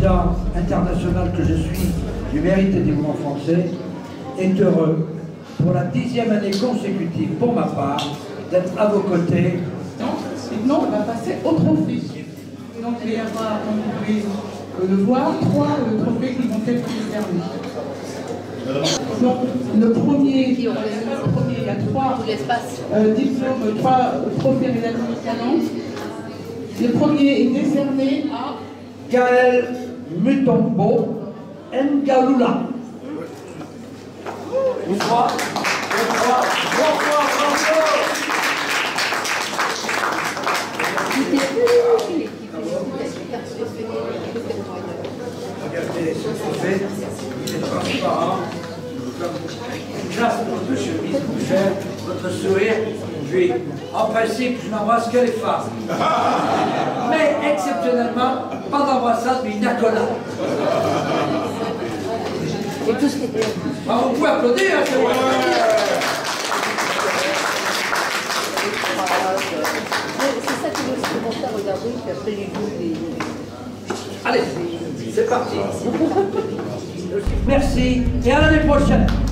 président international que je suis du mérite et du mouvement français, est heureux, pour la 10e année consécutive pour ma part, d'être à vos côtés. Maintenant, on va passer au trophée. Donc, il y aura, vous pouvez le voir, 3 trophées qui vont être décernés. Donc, le premier, il y a 3 diplômes, 3 trophées médailles talent. Le premier est décerné à Gaël Mutombo Ngalula. Une fois, regardez ce trophée, il est transparent. Grâce à votre chemise bouchère, votre sourire, en principe, je n'embrasse que les femmes. Mais exceptionnellement, pas d'embrassade, mais une accolade. Et tout ce qui était... Ah, vous pouvez applaudir, hein, c'est vrai. C'est ça que je commence à regarder, puis après les goûts, Allez, c'est parti. Merci et à l'année prochaine.